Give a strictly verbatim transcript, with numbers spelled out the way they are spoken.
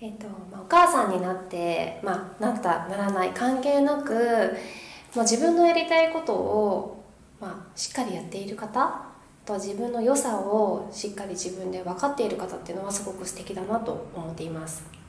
えっとまあ、お母さんになって、まあ、なったならない関係なく、まあ、自分のやりたいことを、まあ、しっかりやっている方、あとは自分の良さをしっかり自分で分かっている方っていうのはすごく素敵だなと思っています。